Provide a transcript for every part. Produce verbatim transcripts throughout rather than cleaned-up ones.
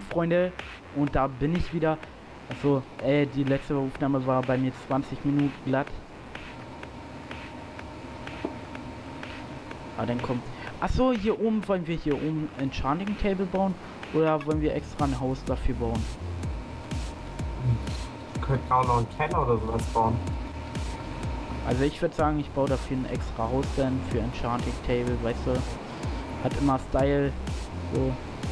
Freunde, und da bin ich wieder. Also, äh, die letzte Aufnahme war bei mir zwanzig Minuten glatt. Ah, dann kommt. Achso, hier oben wollen wir hier oben ein Enchanting Table bauen oder wollen wir extra ein Haus dafür bauen? Wir könnten auch noch einen Keller oder sowas bauen. Also ich würde sagen, ich baue dafür ein extra Haus dann für Enchanting Table, weißt du? Hat immer Style. So.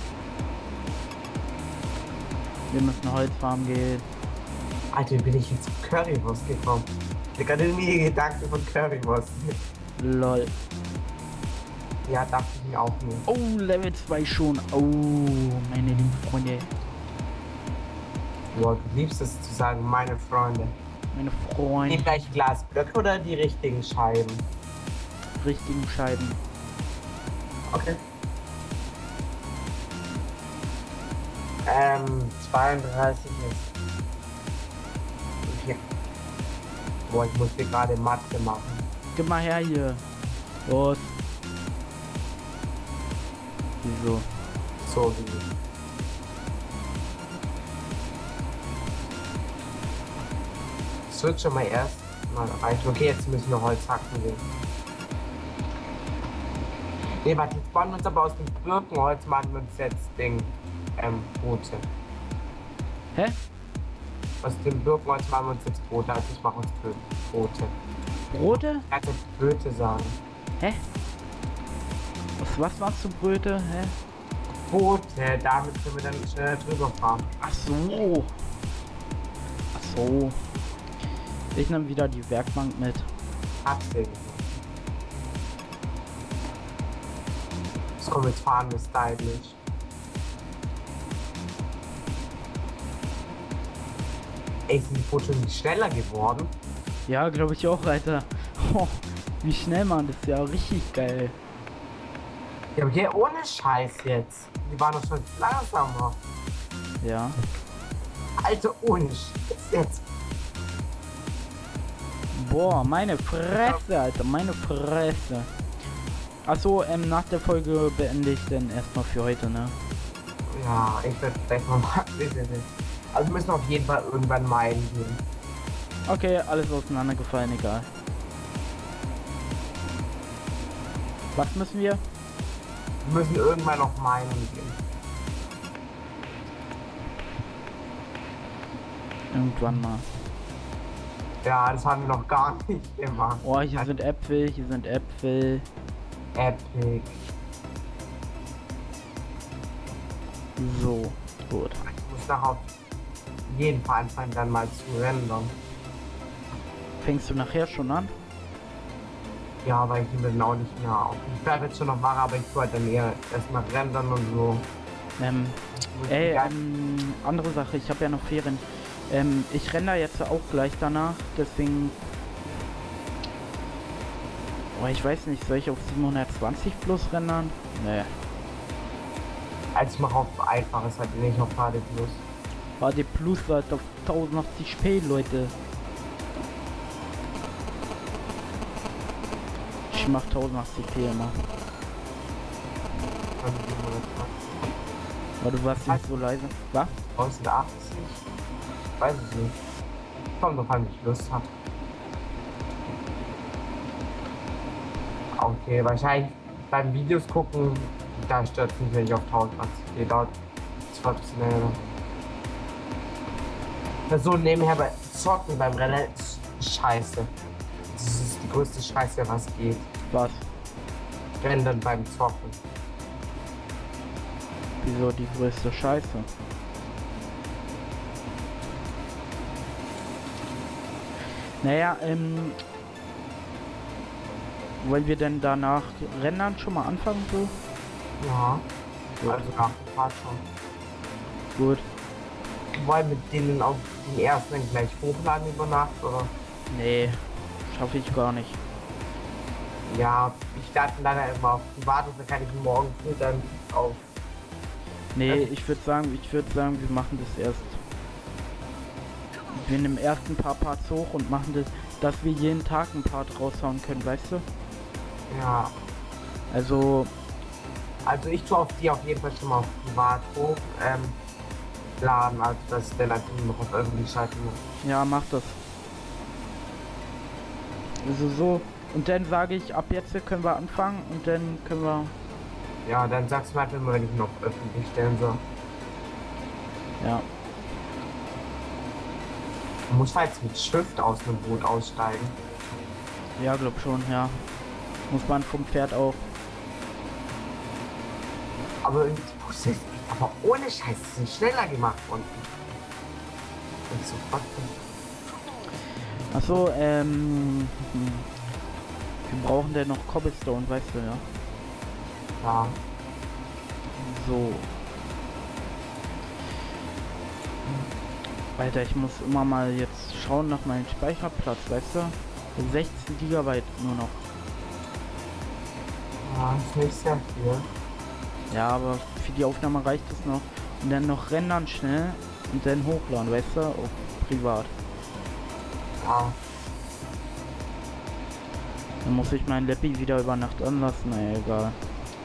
Wir müssen Holz farmen gehen. Alter, wie bin ich jetzt auf Currywurst gekommen? Ich hatte nie Gedanken von Currywurst. Lol. Ja, dachte ich mir auch nicht. Oh, Level zwei schon. Oh, meine lieben Freunde. Boah, du liebst es zu sagen, meine Freunde. Meine Freunde. Die gleich Glasblöcke oder die richtigen Scheiben? Richtigen Scheiben. Okay. Ähm, zweiunddreißig ist. Okay. Boah, ich musste gerade Mathe machen. Gib mal her hier. Los. Wieso? So wie. Es wird schon mal erst mal reichen. Okay, jetzt müssen wir Holz hacken gehen. Ne, warte, jetzt bauen wir uns aber aus dem Birkenholz, machen wir uns jetzt Ding, ähm, Boote. Hä? Aus dem Birkenholz machen wir uns jetzt Boote, also ich mache uns Boote. Brote? Ich kann jetzt Böte sagen. Hä? Was, was machst du, Bröte? Hä? Boote, damit können wir dann schneller drüber fahren. Ach so. Ach so. Ich nehme wieder die Werkbank mit. Absehen. So, jetzt fahren wir stylisch. Ey, sind die Boote nicht schneller geworden? Ja, glaube ich auch, Alter. Oh, wie schnell, man, das ist ja richtig geil. Ja, aber hier ohne Scheiß jetzt. Die waren doch schon langsamer. Ja. Alter, ohne Scheiß jetzt. Boah, meine Fresse, Alter, meine Fresse. Achso, ähm, nach der Folge beende ich dann erstmal für heute, ne? Ja, ich werde vielleicht mal machen. Also wir müssen auf jeden Fall irgendwann meinen gehen. Okay, alles auseinandergefallen, egal. Was müssen wir? Wir müssen irgendwann noch meinen gehen. Irgendwann mal. Ja, das haben wir noch gar nicht gemacht. Oh, hier sind Äpfel, hier sind Äpfel. Epic. So, gut. Ich muss darauf jeden Fall anfangen, dann mal zu rendern. Fängst du nachher schon an? Ja, weil ich nehme auch nicht mehr auf. Ich bleibe jetzt schon noch wach, aber ich tue halt dann eher erstmal rendern und so. Ähm, ey, ähm, andere Sache, ich habe ja noch Ferien. Ähm, ich renne da jetzt auch gleich danach, deswegen... Oh, ich weiß nicht, soll ich auf siebenhundertzwanzig plus rendern? Nee. Als ich mache auf einfaches, halt nicht auf H D plus. H D plus halt auf tausendachtzig p, Leute. Ich mach tausendachtzig p immer. Aber du warst nicht so leise. Was? tausendachtzig? Weiß ich nicht. Kommt doch an, wie ich Lust habe. Okay, wahrscheinlich beim Videos gucken, da stört es mich, wenn ich auf tausendachtzig gehe. Dort zwar schneller. So nebenher bei Zocken beim Rennen ist scheiße. Das ist die größte Scheiße, was geht. Was? Rendern beim Zocken. Wieso die größte Scheiße? Naja, ähm... wollen wir denn danach Rendern schon mal anfangen, so? Ja. Also nach dem Part schon. Gut. Wollen wir denen auf den ersten dann gleich hochladen über Nacht, oder? Nee, schaffe ich gar nicht. Ja, ich lade dann immer auf privat und dann kann ich morgen früh dann auf. Nee, ich würde sagen, ich würde sagen, wir machen das erst. Wir nehmen erst ein paar Parts hoch und machen das, dass wir jeden Tag ein Part raushauen können, weißt du? Ja. Also Also ich tue auf die auf jeden Fall schon mal auf privat hoch. Ähm, laden, also dass ich dann einfach nur noch auf öffentlich schalten muss. Ja, mach das. Also so. Und dann sage ich, ab jetzt können wir anfangen und dann können wir... Ja, dann sagst du mir einfach immer, wenn ich noch öffentlich stellen soll. Ja. Du musst halt mit Schrift aus einem Boot aussteigen. Ja, glaub schon, ja. Muss man vom Pferd auch. Aber irgendwie die Busse ist aber ohne Scheiß, die sind schneller gemacht unten. Und so Achso, ähm... wir brauchen denn noch Cobblestone, weißt du, ja? Ja. So. Alter, ich muss immer mal jetzt schauen nach meinem Speicherplatz, weißt du? sechzehn Gigabyte nur noch. Ja, ist nicht sehr viel. Ja, aber für die Aufnahme reicht es noch. Und dann noch rendern schnell und dann hochladen, weißt du? Auf privat. Ja. Dann muss ich meinen Leppi wieder über Nacht anlassen, ey, egal.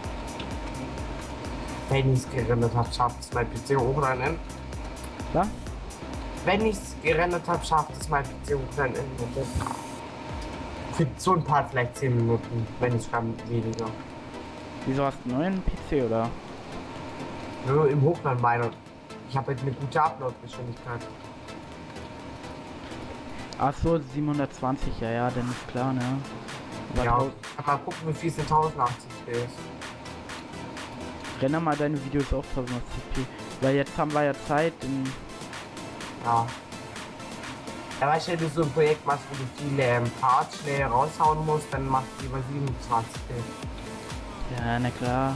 Wenn ich es gerendert habe, schafft es mein P C hochladen. Ja? Wenn ich es gerendert habe, schafft es mein P C hochladen. Für so ein paar vielleicht zehn Minuten, wenn nicht gar weniger. Wieso hast du einen neuen P C, oder? Nur im Hochladen meine. Ich habe halt eine gute Upload-Geschwindigkeit. Ach so, siebenhundertzwanzig, ja, ja, dann ist klar, ne? Aber Ja, tau- mal gucken, wie viel es in tausendachtzig ist. renne mal deine Videos auf tausendachtzig p. Weil jetzt haben wir ja Zeit, in Ja. Ja, weißt du, wenn du so ein Projekt machst, wo du viele ähm, Parts schnell raushauen musst, dann machst du lieber siebenundzwanzig p. ja, na klar.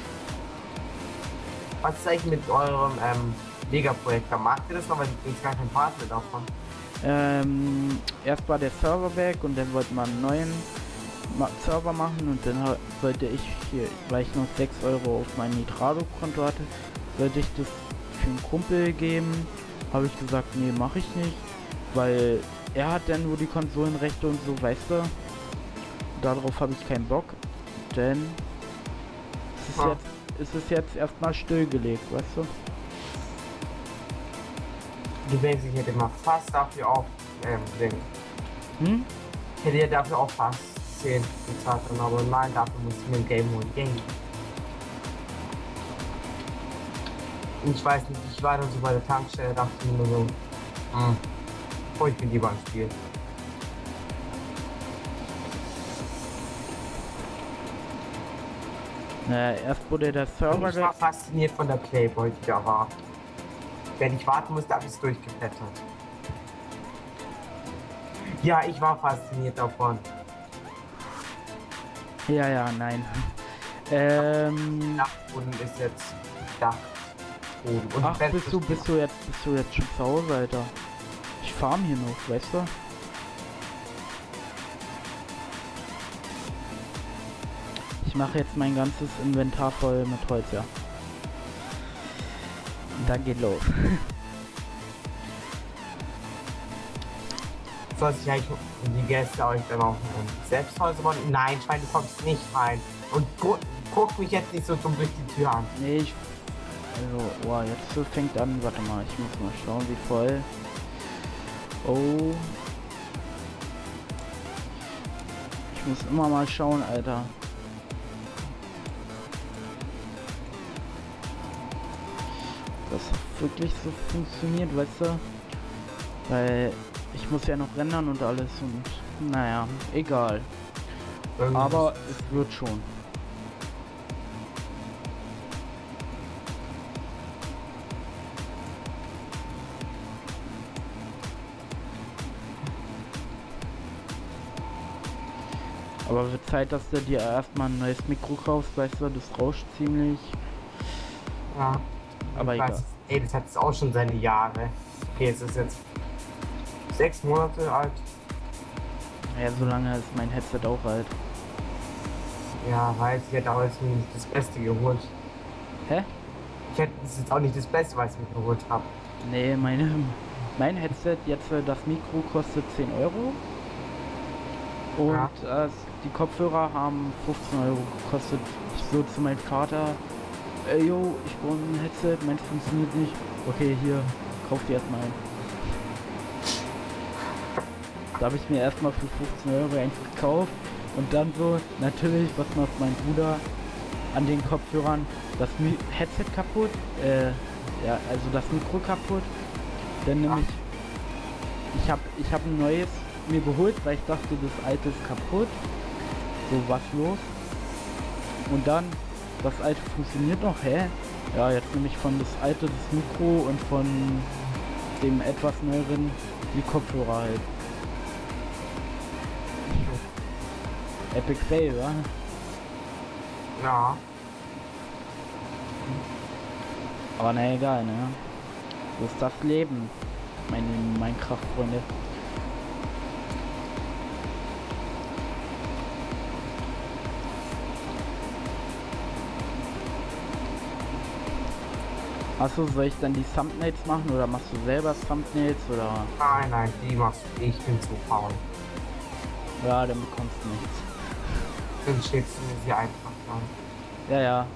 Was ist eigentlich mit eurem ähm, Lega-Projekt? Da macht ihr das noch, weil du kriegst gar keinen Part mehr davon. Ähm, erst war der Server weg und dann wollte man einen neuen Ma Server machen und dann ha- sollte ich hier, weil ich noch sechs Euro auf mein Nitrado-Konto hatte, sollte ich das für einen Kumpel geben. Habe ich gesagt, nee, mache ich nicht, weil er hat dann nur die Konsolenrechte und so, weißt du. Darauf habe ich keinen Bock, denn es ist Ja. jetzt, es ist jetzt erstmal stillgelegt, weißt du. Du denkst, ich hätte mal fast dafür auch, ähm, den, Hm? ich hätte ja dafür auch fast zehn bezahlt, aber nein, dafür muss ich mir ein Game holen. Yay. Ich weiß nicht, ich war dann so bei der Tankstelle, dachte ich mir nur so, hm, oh, ich bin lieber am Spiel. Naja, erst wurde der Und Server ich war fasziniert von der Playboy, die da war. Wenn ich warten musste, habe ich es durchgeblättert. Ja, ich war fasziniert davon. Ja, ja, nein. Ähm, Dachboden ist jetzt Dachboden. Und ach, wenn- bist du, bist du jetzt, bist du jetzt schon zu Hause, Alter? Ich farm hier noch, weißt du? Ich mache jetzt mein ganzes Inventar voll mit Holz, ja. Und dann geht los. Soll sich eigentlich die Gäste euch dann auch ähm, selbst Häuser bauen? Nein, Schwein, du kommst nicht rein. Und gu guck mich jetzt nicht so dumm durch die Tür an. Nee, ich... Also, wow, jetzt so fängt an, warte mal, ich muss mal schauen, wie voll. Oh. Ich muss immer mal schauen, Alter. Das wirklich so funktioniert, weißt du? Weil ich muss ja noch rendern und alles und naja, egal. Irgendwie Aber es wird schon. Aber wird Zeit, dass du dir erstmal ein neues Mikro kaufst, weißt du, das rauscht ziemlich. Ja. Aber ich egal. weiß, ey, das hat jetzt auch schon seine Jahre. Okay, es ist jetzt sechs Monate alt. Ja, so lange ist mein Headset auch alt. Ja, weiß, ich hätte auch jetzt nicht das Beste geholt. Hä? Ich hätte, das ist jetzt auch nicht das Beste, was ich mir geholt habe. Nee, meine, mein Headset, jetzt äh, das Mikro kostet zehn Euro. Und Ja. äh, die Kopfhörer haben fünfzehn Euro gekostet. So zu meinem Vater Ey, yo, ich brauche ein Headset, meins funktioniert nicht. Okay, hier, kauf dir erstmal ein. Da habe ich mir erstmal für fünfzehn Euro eins gekauft und dann so, natürlich, was macht mein Bruder an den Kopfhörern? Das Mi Headset kaputt, äh, ja, also das Mikro kaputt. Dann nämlich, ich habe ich hab ein neues mir geholt, weil ich dachte, das alte ist kaputt. So, was los? Und dann, das alte funktioniert noch, hä? Ja, jetzt nehme ich von das alte das Mikro und von dem etwas neueren die Kopfhörer halt. Epic Fail, wa? Ja. Aber na egal, ne? So ist das Leben, meine Minecraft-Freunde. Achso, soll ich dann die Thumbnails machen oder machst du selber Thumbnails oder? Nein, nein, die machst du. Ich bin zu faul. Ja, dann bekommst du nichts. Dann schickst du mir sie einfach an. Ja, ja.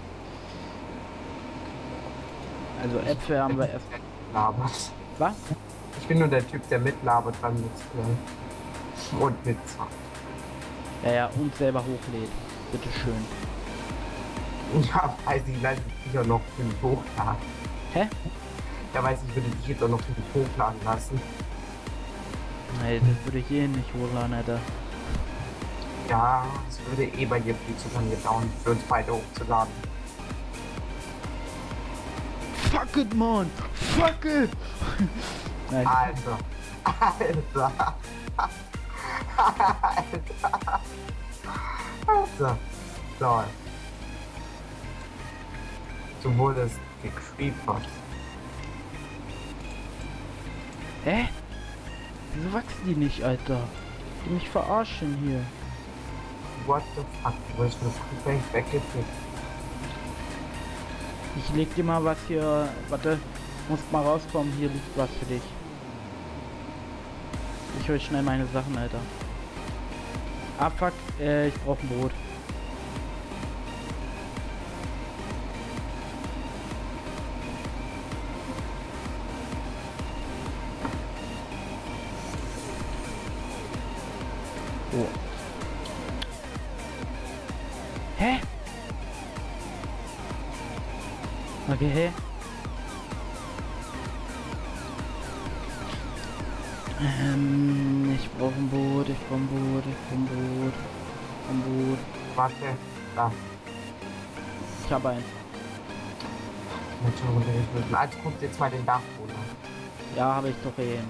Also Äpfel haben wir erst. Labert. Was? Ich bin nur der Typ, der mitlabert beim Mitspielen. Und mitzahlt. Ja, ja, und selber hochlädt. Bitteschön. Ja, weiß ich, lasse ich dich auch noch für mich hochladen. Hä? Ja, weiß ich, würde dich jetzt auch noch für mich hochladen lassen. Nee, das würde ich eh nicht hochladen, Alter. Ja, es würde eh bei dir viel zu lange dauern, für uns beide hochzuladen. Fuck it, man! Fuck it! Nein. Also. Alter. Alter. Alter. So. Du wurdest gecreepert. Hä? Wieso wachsen die nicht, Alter? Die mich verarschen hier. What the fuck? Du wirst mit Creeper weggekriegt. Ich leg dir mal was hier. Warte, muss mal rauskommen. Hier liegt was für dich. Ich hol schnell meine Sachen, Alter. Ah, fuck. Äh, ich brauch ein Brot. Oh. Hä? Okay, hä? Ähm, ich brauche ein Boot, ich brauche ein Boot, ich brauche ein Boot, ein Boot. Warte, da. Ich habe eins. Mit schon runtergeschmissen. Also guck jetzt mal den Dachboden an. Ja, habe ich doch eh.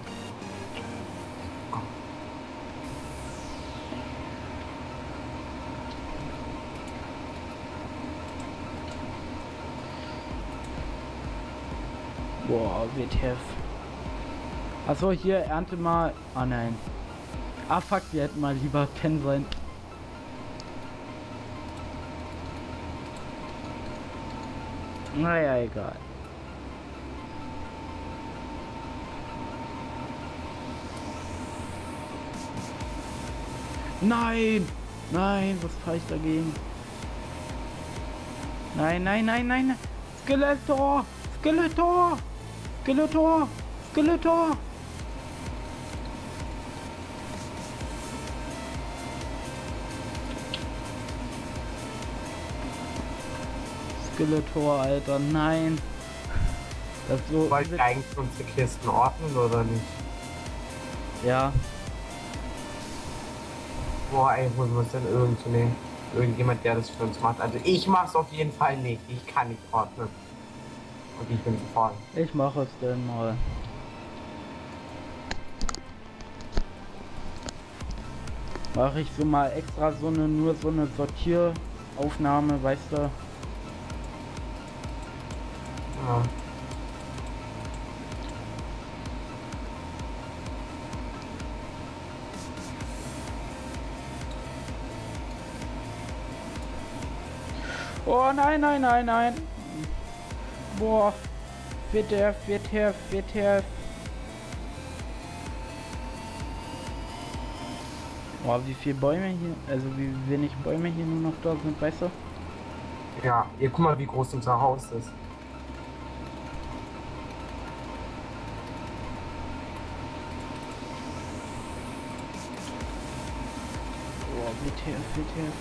Boah, W T F. Achso, hier ernte mal. Ah nein. Ah fuck, wir hätten mal lieber pennen sollen. Naja, egal. Nein! Nein, was fahre ich dagegen? Nein, nein, nein, nein! Skeletor! Skeletor! Skeletor! Skeletor! Skeletor, Alter, nein! Das ist so. Wollt ihr eigentlich unsere Kisten ordnen oder nicht? Ja. Boah, ey, holen wir uns denn irgendeine, irgendjemand, der das für uns macht. Also ich mach's auf jeden Fall nicht. Ich kann nicht ordnen. Und ich bin zu faul. Ich mache es denn mal. Mache ich so mal extra so eine, nur so eine Sortieraufnahme, weißt du? Ja. Oh nein, nein, nein, nein. Boah. W T F, W T F, W T F. Boah, wie viele Bäume hier, also wie wenig Bäume hier nur noch da sind, weißt du? Ja, ihr guck mal, wie groß unser Haus ist. Oh, W T F, W T F.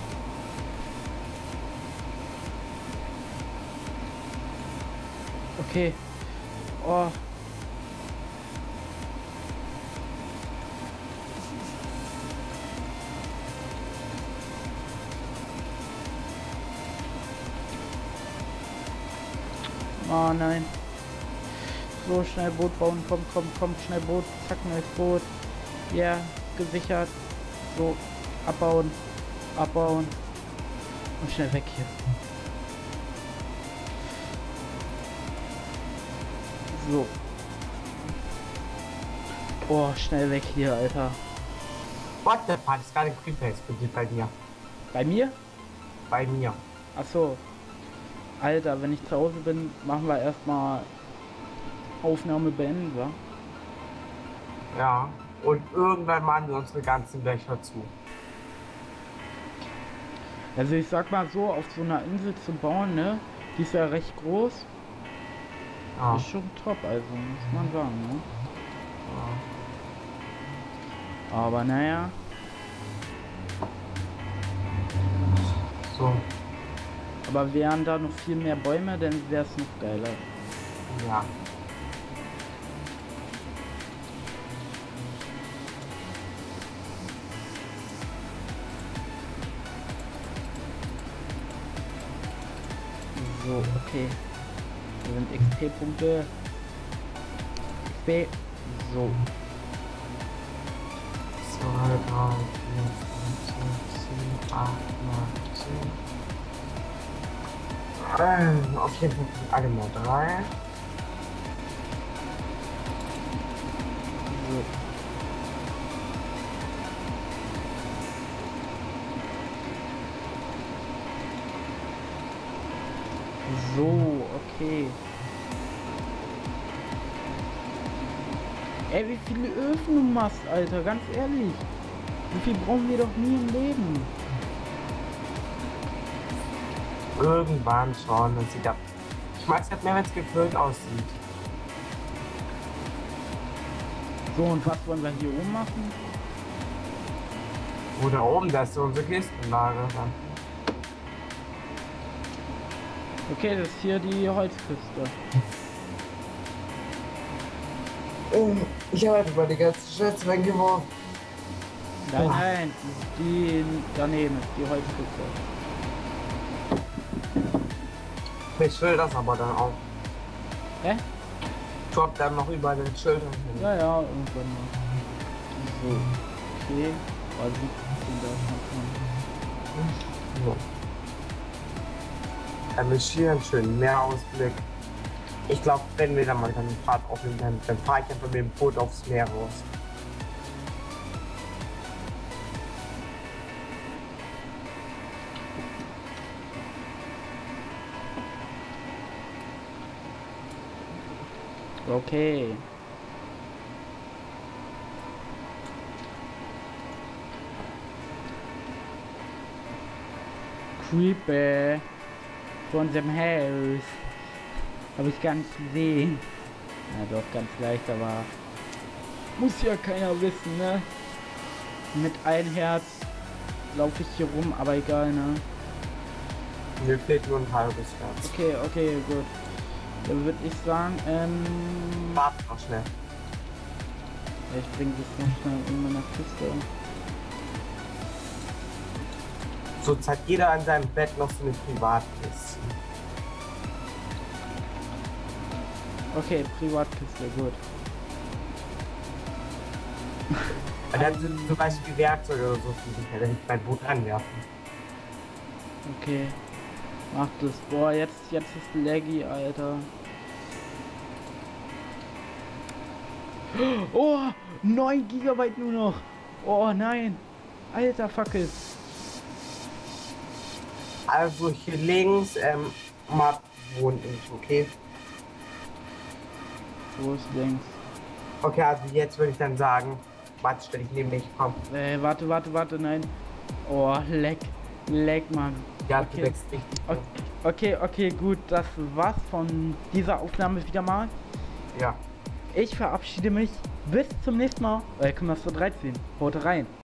Okay. Oh. Oh nein. So, schnell Boot bauen. Komm, komm, komm, schnell Boot. Zack, neues Boot. Ja, yeah, gesichert. So, abbauen. Abbauen. Und schnell weg hier. So. Boah, schnell weg hier, Alter. What the fuck? Ist gerade ein Creeper explodiert bei dir. Bei mir? Bei mir. Ach so. Alter, wenn ich zu Hause bin, machen wir erstmal Aufnahme beenden, wa? Ja. Und irgendwann machen wir unsere ganzen Löcher zu. Also ich sag mal so, auf so einer Insel zu bauen, ne? Die ist ja recht groß. Ja. Ist schon top, also muss man sagen, ne? Ja. Aber naja. So. Aber wären da noch viel mehr Bäume, dann wäre es noch geiler. Ja. So, okay. Hier sind X P-Punkte. X P. So. zwei, drei, vier, fünf, sechs, sieben, acht, neun, zehn. Ähm, auf jeden Fall sind alle mal drei. So. So, okay. Ey, wie viele Öfen du machst, Alter, ganz ehrlich. Wie viel brauchen wir doch nie im Leben? Irgendwann schon, das sieht ab. Ich mag es halt mehr, wenn es gefüllt aussieht. So, und was wollen wir hier oben machen? Wo da oben, das ist so unsere Kistenlage. Dann. Okay, das ist hier die Holzküste. Ich habe über die ganzen Schätze reingeworfen. Nein, nein, die daneben ist die Holzküste. Ich will das aber dann auch. Hä? Drop dann noch über den Schildern hin. Ja, ja, irgendwann mal. So, okay. Also, da schon. So. Dann ist hier einen schönen Meerausblick. Ich glaube, wenn wir dann mal eine Fahrt aufnehmen, dann, dann fahre ich einfach mit dem Boot aufs Meer raus. Okay. Creeper von unserem Haus. Habe ich gar nicht gesehen. Ja doch, ganz leicht, aber muss ja keiner wissen, ne? Mit ein Herz laufe ich hier rum, aber egal, ne? Mir fehlt nur ein halbes Herz. Okay, okay, gut. Dann würde ich sagen, ähm... Warte noch schnell. Ja, ich bringe das noch schnell in meiner Kiste. So hat jeder an seinem Bett noch so eine Privatkiste. Okay, Privatkiste, gut. Und dann sind zum Beispiel Werkzeuge oder so, die ich halt mein Boot anwerfen. Okay. Mach das. Boah, jetzt, jetzt ist laggy, Alter. Oh, neun Gigabyte nur noch. Oh nein. Alter Fackel. Also hier links, ähm, Map wohnt ich, okay? Wo ist links? Okay, also jetzt würde ich dann sagen, warte, stell ich neben mich, komm. Äh, warte, warte, warte, nein. Oh, leck. Leck, Mann. Ja, Okay. du wächst richtig. Okay, okay, okay, gut, das war's von dieser Aufnahme wieder mal. Ja. Ich verabschiede mich. Bis zum nächsten Mal. Euer Commaster dreizehn. Haut rein.